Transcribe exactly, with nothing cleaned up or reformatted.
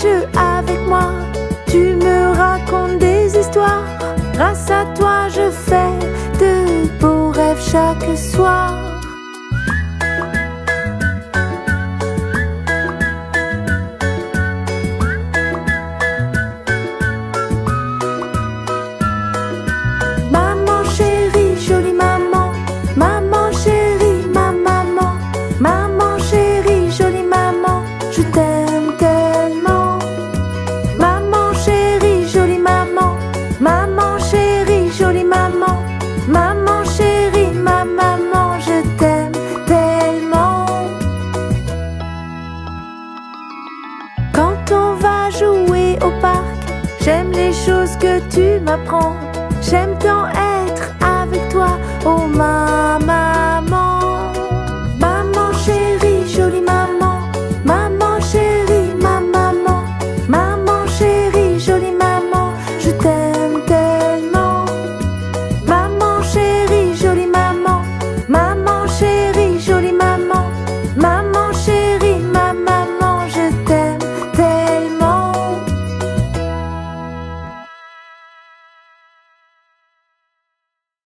jeux avec moi. Tu me racontes des histoires. Grâce à toi, je fais de beaux rêves chaque soir. Maman chérie, jolie maman. Maman chérie, ma maman. Maman chérie, jolie maman. Je t'aime tellement. Maman chérie, jolie maman. Maman chérie, jolie maman. Maman chérie, ma maman, je t'aime tellement. Quand on va jouer au parc, j'aime les choses que tu m'apprends. J'aime tant être avec toi, oh maman.